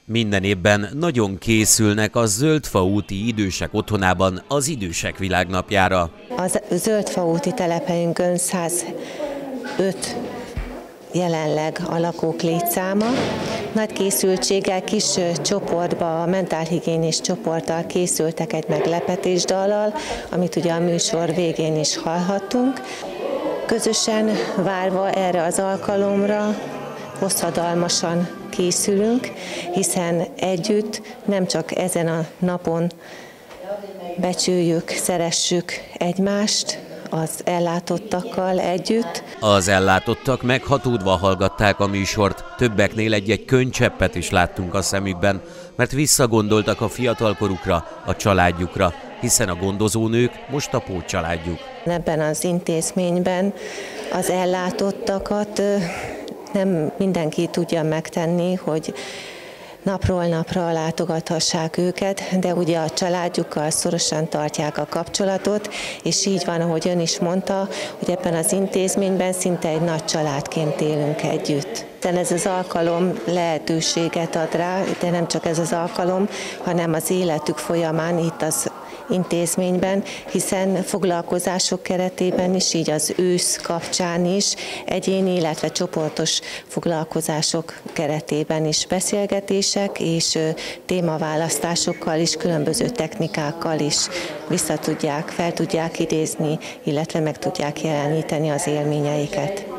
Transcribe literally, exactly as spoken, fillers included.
Minden évben nagyon készülnek a Zöldfa úti idősek otthonában az Idősek Világnapjára. A Zöldfa úti telephelyünkön száz öt jelenleg a lakók létszáma. Nagy készültséggel, kis csoportba, a mentálhigiénés csoporttal készültek egy meglepetésdallal, amit ugye a műsor végén is hallhattunk. Közösen várva erre az alkalomra hosszadalmasan készülünk, hiszen együtt nem csak ezen a napon becsüljük, szeressük egymást, az ellátottakkal együtt. Az ellátottak meghatódva hallgatták a műsort, többeknél egy-egy könycseppet is láttunk a szemükben, mert visszagondoltak a fiatalkorukra, a családjukra, hiszen a gondozónők most a pótcsaládjuk. Ebben az intézményben az ellátottakat nem mindenki tudja megtenni, hogy napról napra látogathassák őket, de ugye a családjukkal szorosan tartják a kapcsolatot, és így van, ahogy ön is mondta, hogy ebben az intézményben szinte egy nagy családként élünk együtt. Ez az alkalom lehetőséget ad rá, de nem csak ez az alkalom, hanem az életük folyamán itt az intézményben, hiszen foglalkozások keretében is, így az ősz kapcsán is, egyéni, illetve csoportos foglalkozások keretében is beszélgetések és témaválasztásokkal is, különböző technikákkal is vissza tudják, fel tudják idézni, illetve meg tudják jeleníteni az élményeiket.